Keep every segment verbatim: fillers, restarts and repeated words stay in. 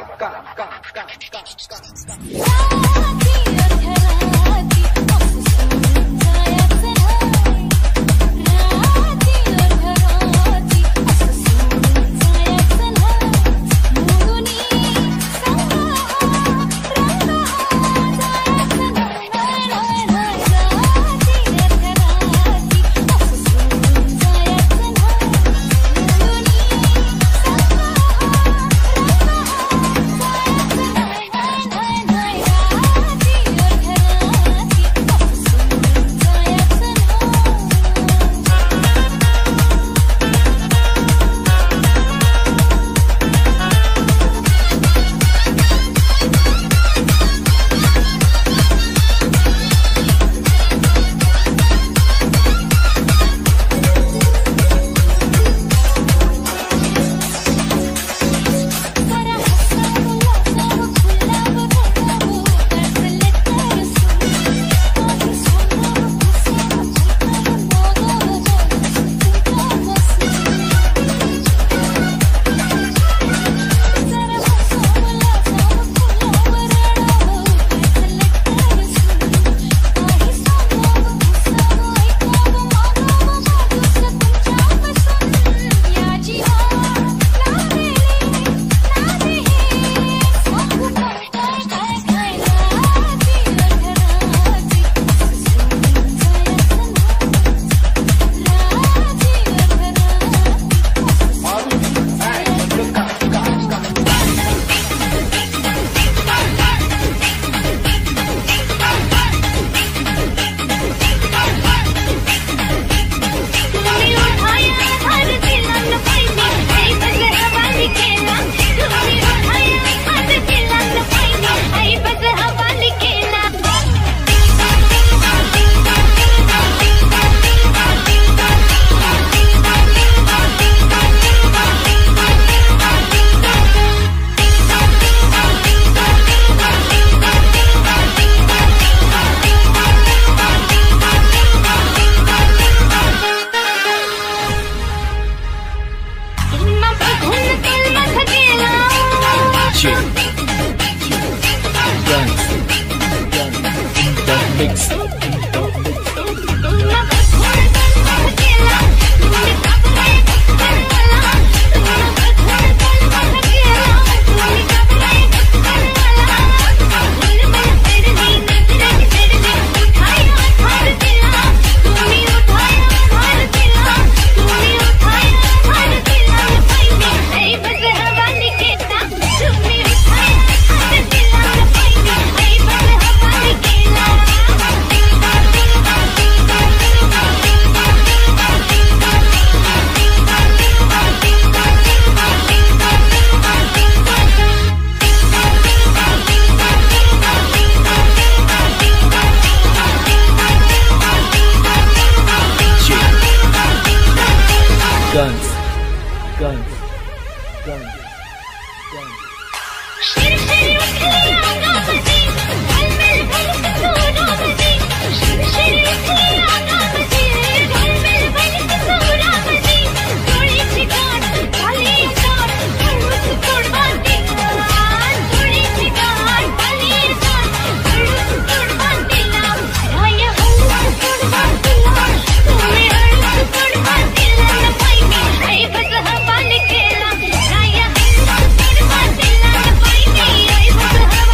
Hey,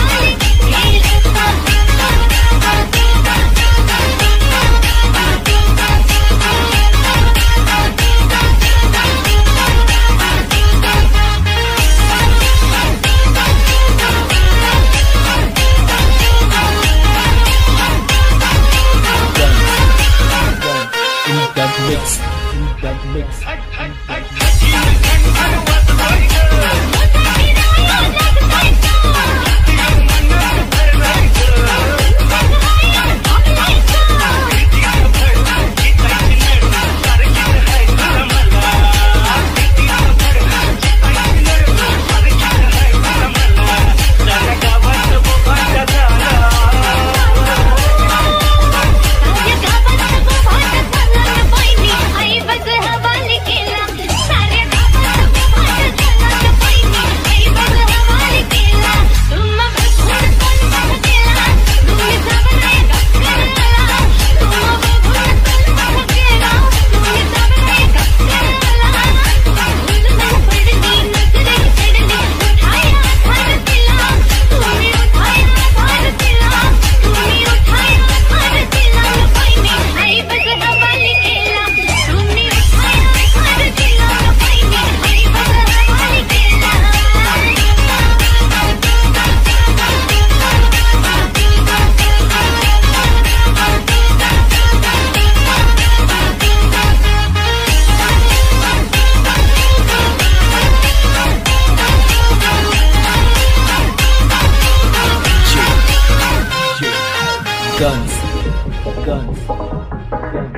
guns, guns, guns.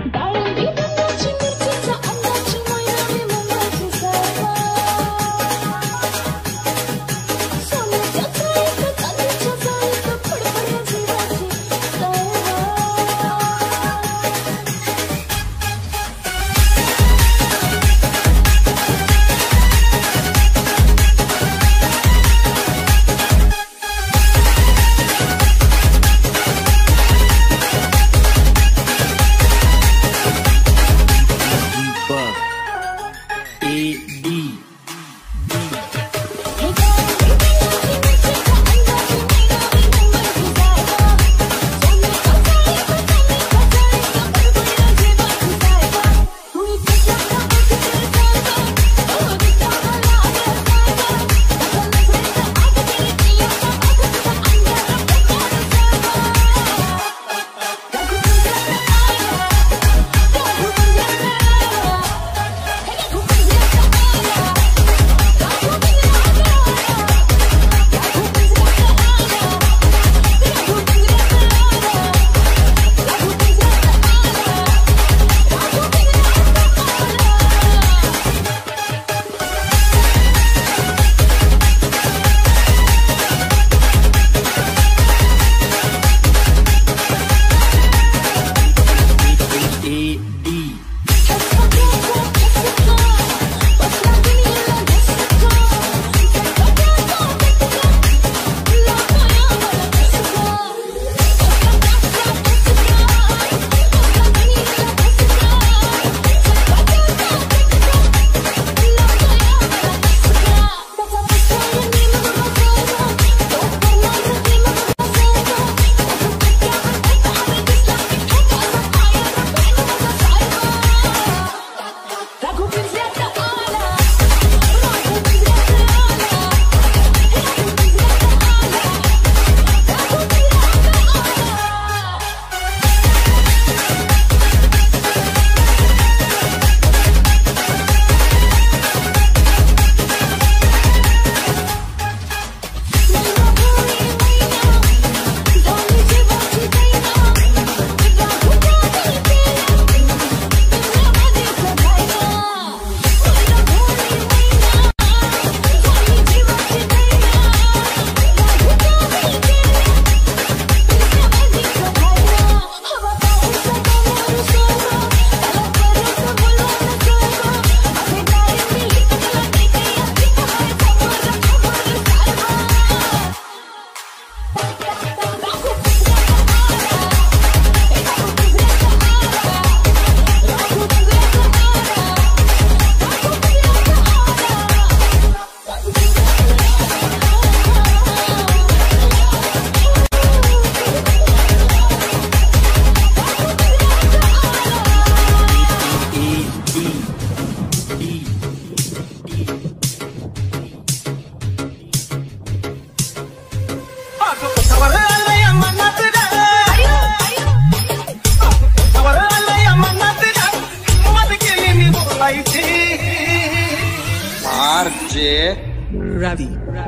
Ravi.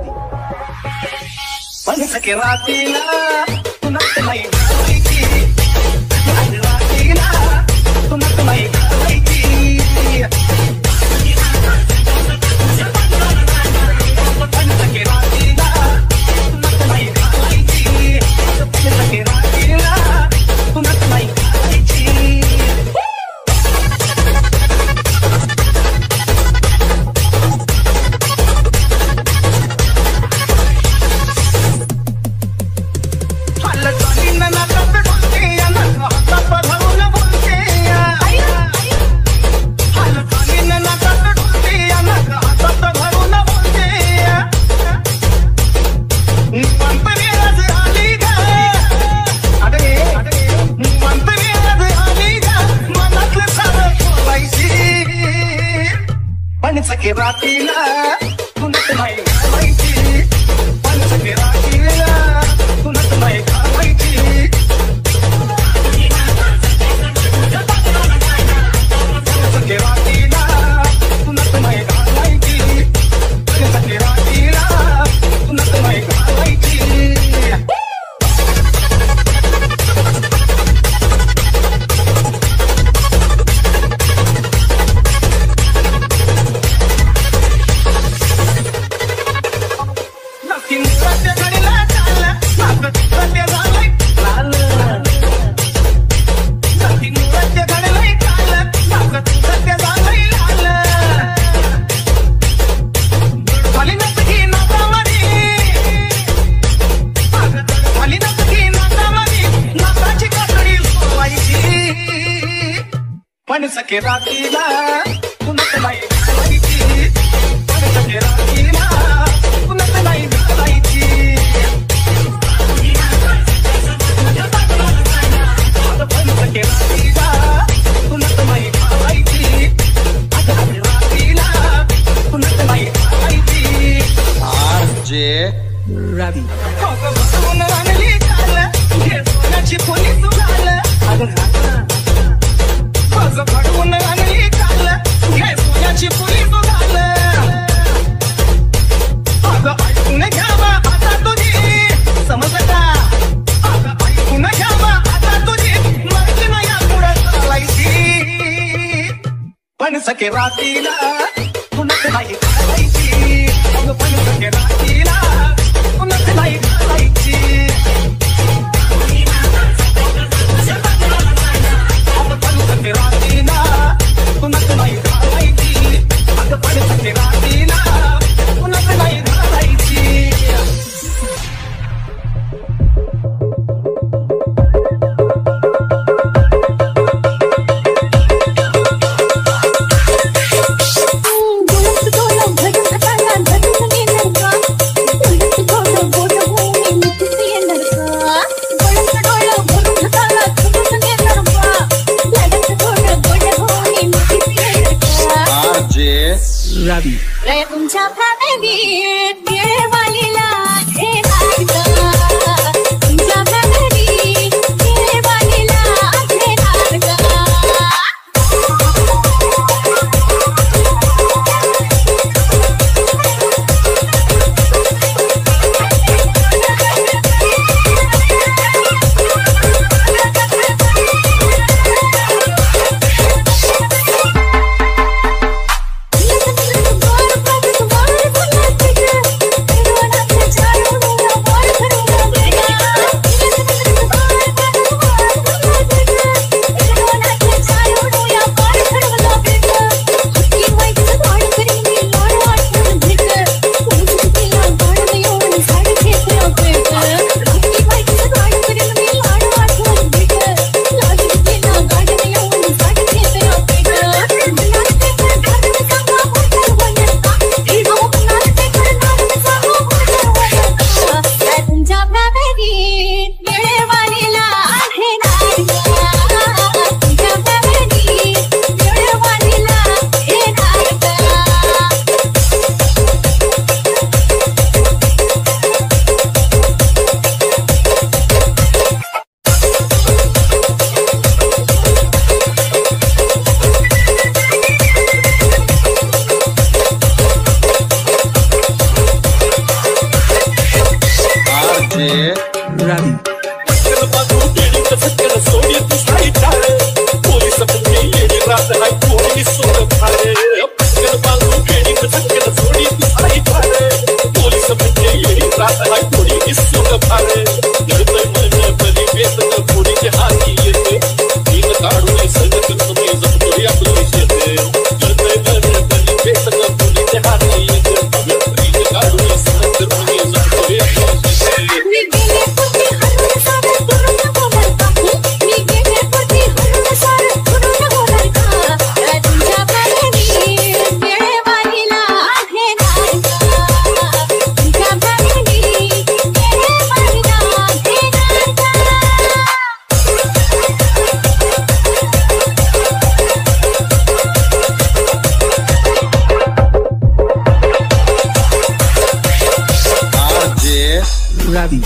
Pansake ratina, tunat mai gaiki. Ratina, tunat mai gaiki. Pansake ratina, tunat mai gaiki. Pansake ratina, tunat mai gaiki. Na na na पण सके रात्रीला कुणाच नाही घालायची पण सके रात्रीला कुणाच नाही घालायची पण सके रात्रीला कुणाच नाही घालायची रात्रीला कुणाच नाही घालायची आरजे रवी बसवून आणली काल घे सोन्याची पोलीस झालं अगं माझं घडवून आणली काल घे सोन्याची पोलीस झालं अगं ऐकून घ्यावा आता तुझी समज का अगं ऐकून घ्यावा आता तुझी मर्जी नाही पुढं चालायची पण सके रात्रीला कुणाच नाही घालायची अगं पण सके रात्रीला कुणाच नाही घालायची रात्रीला कुणाच नाही घालायची अगं पण सके रात्रीला कुणाच नाही घालायची रवी रे तुमच्या फॅमिलीत देवालीला हे नारका तुमच्या फॅमिलीत देवालीला हे नारका रवी रवी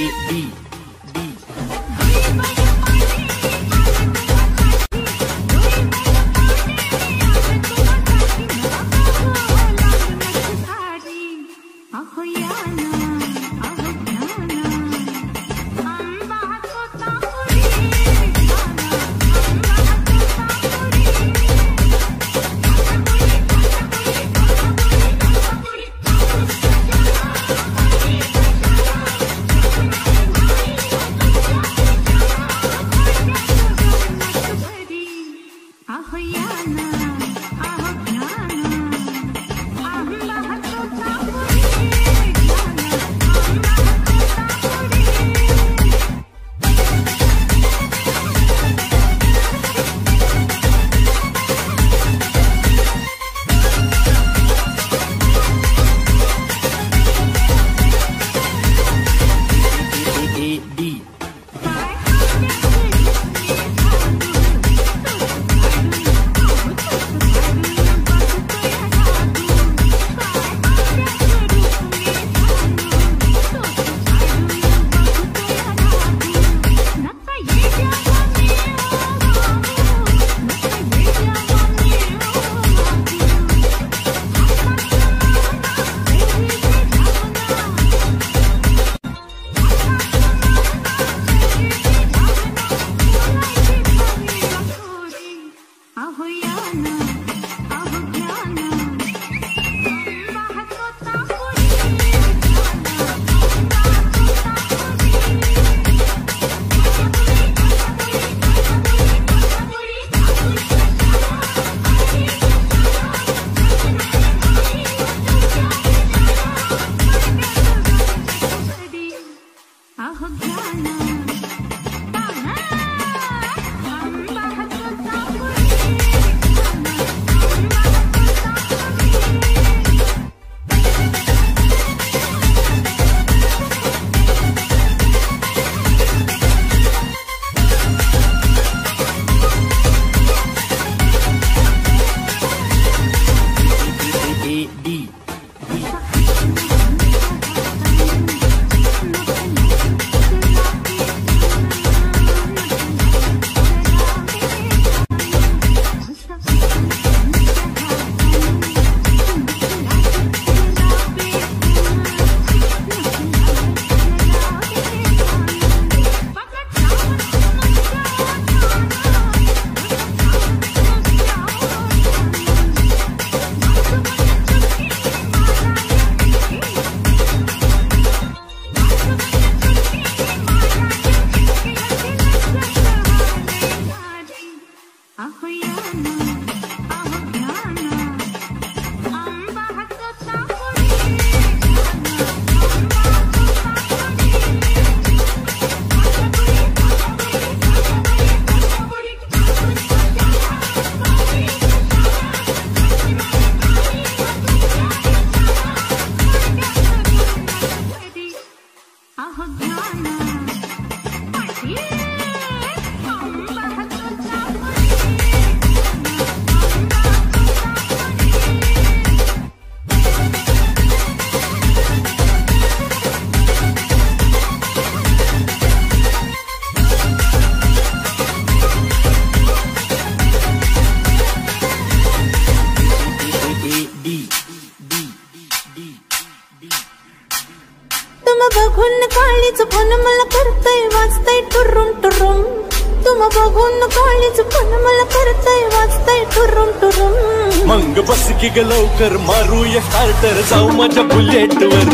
बघून काळीच फोन मला करतय वाजतय टुरुम टुरुम तुम बघून काळीच फोन मला करतय वाजतय टुरुम टुरुम मंग बस की ग लवकर मारूया स्टार्टर जाऊ माझ्या बुलेट वर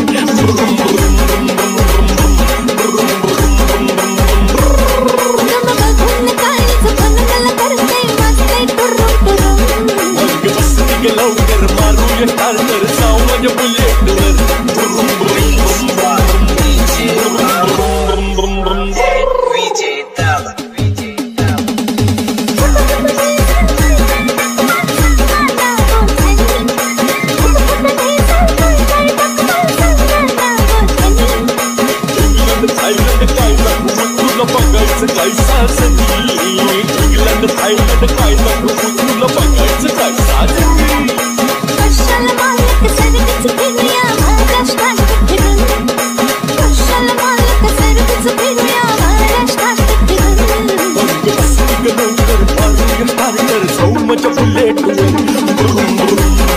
मंग बस की ग लवकर मारूया स्टार्टर जाऊ माझ्या बुलेट वर कशाला मालक सर्विस माझ्या बुलेटवर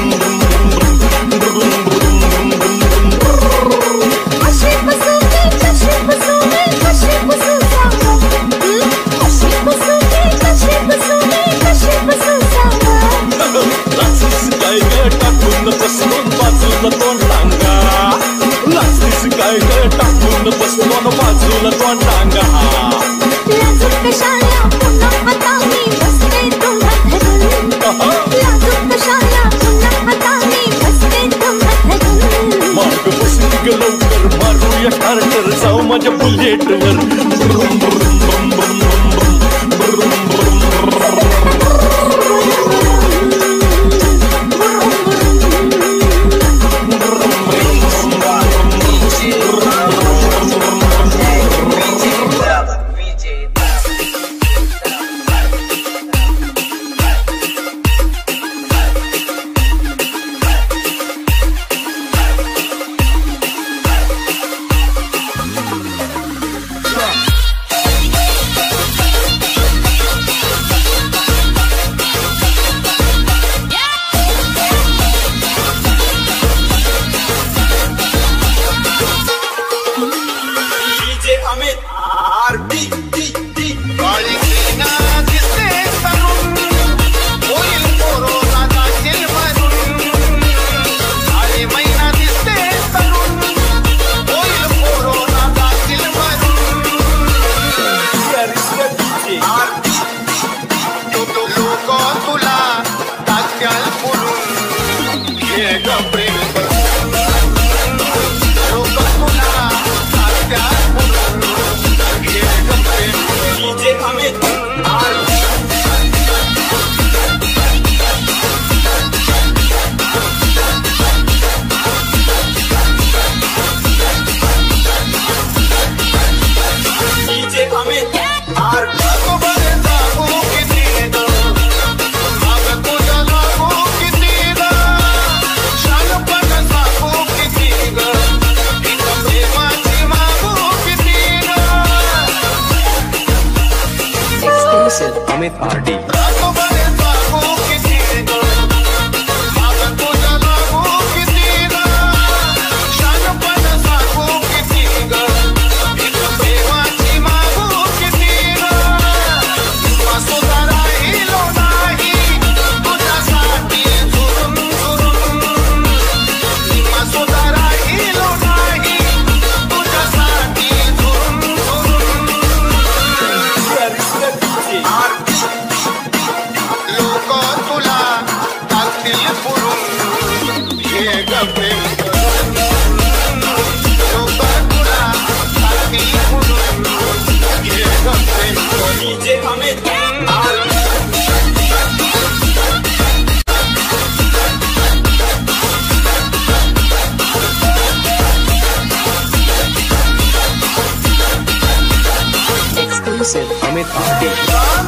काय ग टाकून बसवून बाजूला तोंड टांगा लाचलीस काय ग टाकून बसवून बाजूला तोंड टांगा लाजूक कशाला पुन्हा आता मी बसते तुम्हा धरून लाजूक कशाला पुन्हा आता मी बसते तुम्हा धरून माग बसून ग लवकर मारूया स्टार्टर जाऊ माझ्या बुलेटवर ब्रुम ब्रुम ब्रुम ब्रुम ब्रुम Amit R D. Exclusive Amit R D.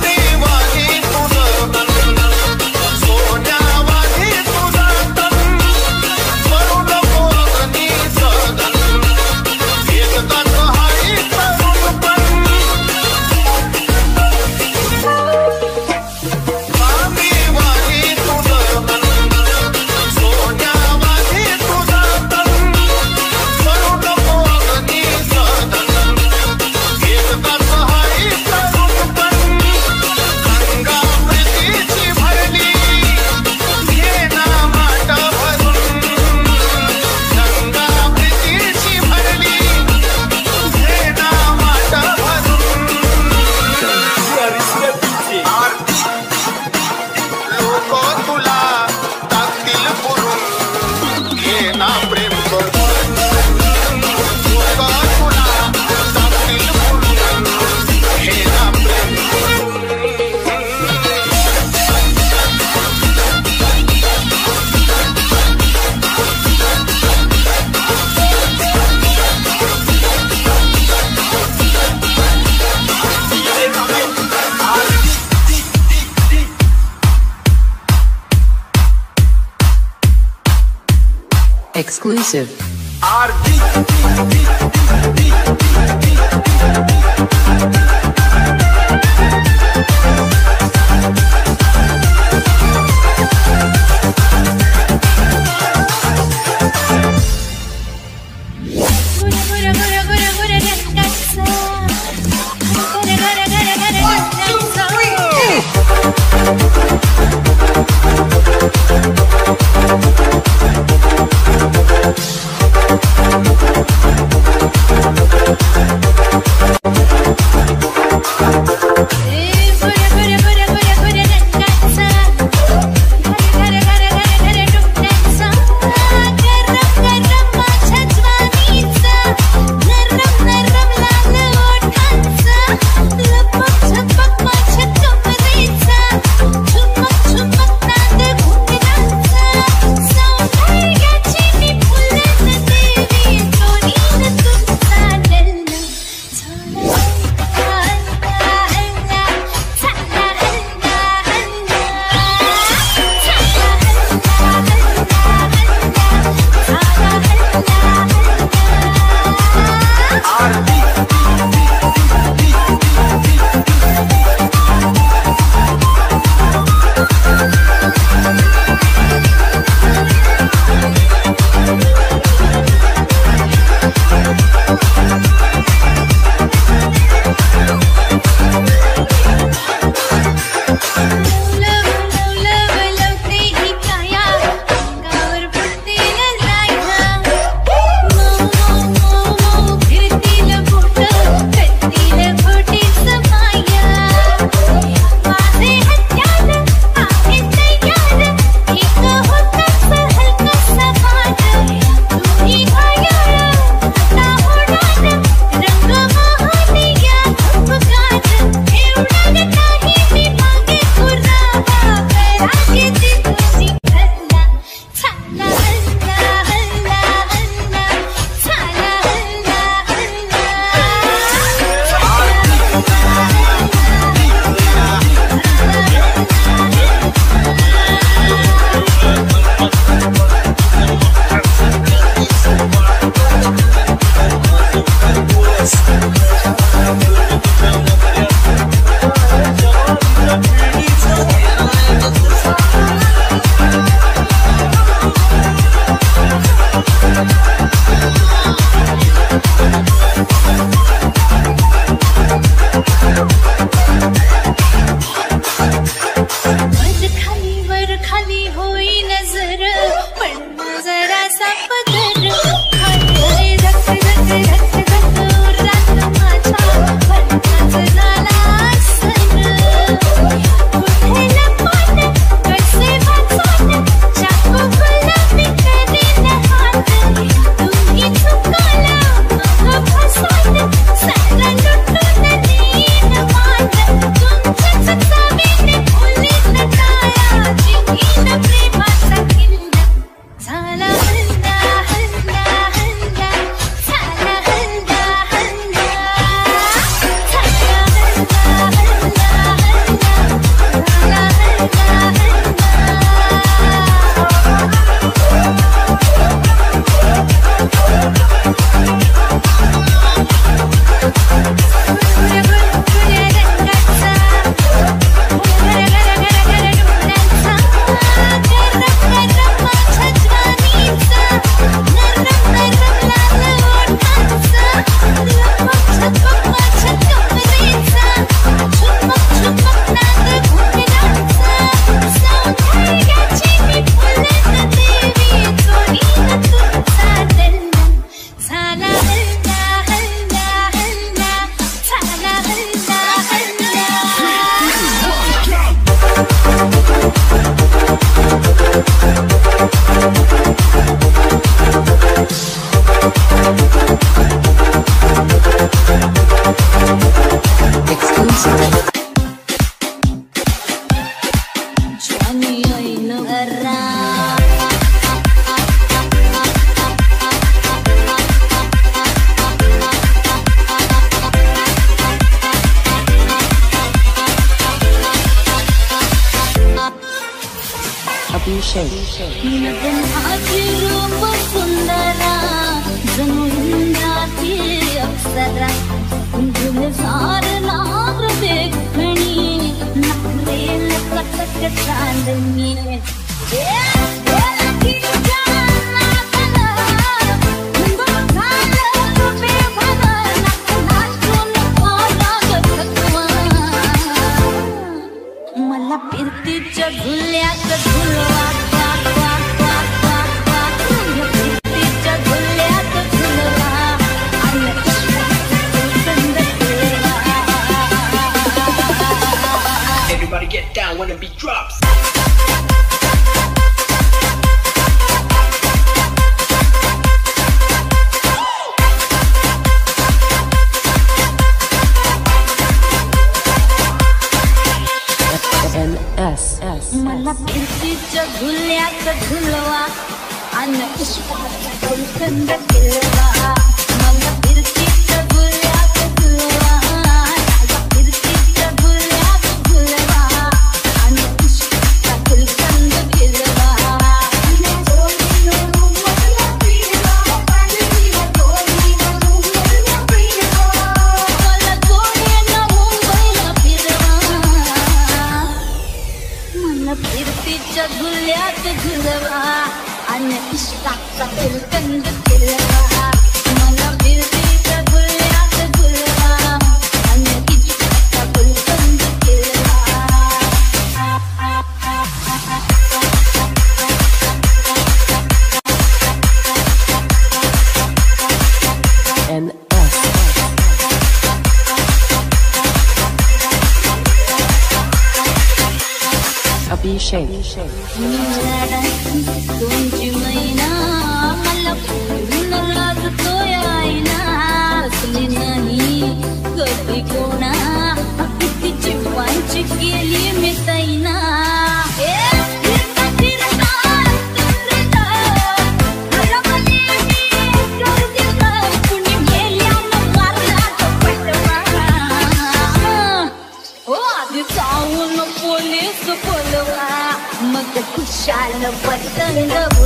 Exclusive R D. अभिषेक माझी रूप सुंदरा जणू इंद्राची अप्सरा गुलजार नार देखणी नखरेल कटक चांदणी ए लकीच्या नाकाला बघाल रूपे भवर नाचून पालाग थकवा मला फिरतीच्या झुल्यात झुलवा फिरतीच्या झुल्यात झुलवा आणि सुंदर फिरवा. Everybody get down when the beat drops. N S S मला फिरतीच्या झुल्यात झुलवा आणि पुष्पाचा गुलकंद फिरवा. मला फिरतीच्या झुल्यात झुलवा मला फिरतीच्या झुल्यात झुलवा आणि पुष्पाचा गुलकंद फिरवा. मला जोडीनं मुंबईला फिरवा पांढरीला जोडीनं मुंबईला फिरवा. मला जोडीनं मुंबईला फिरवा. मला फिरतीच्या झुल्यात झुलवा आणि इश्काचा गुलकंद फिरवा. मला फिरतीच्या झुल्यात झुलवा आणि इश्काचा गुलकंद फिरवा. N S अभिषेक तुमची मैना मला पूर्ण लागतोय आईना. असली नाही कधी कोणा किती जीवांची केली मी तैना. ए, फिरता फिरता चंद्रता, हरवले मी गर्दीत. कुणी मेल्यानं मारला तो पटवा. ओ आधी जाऊन पोलीस बोलवा मग खुशाल पतंग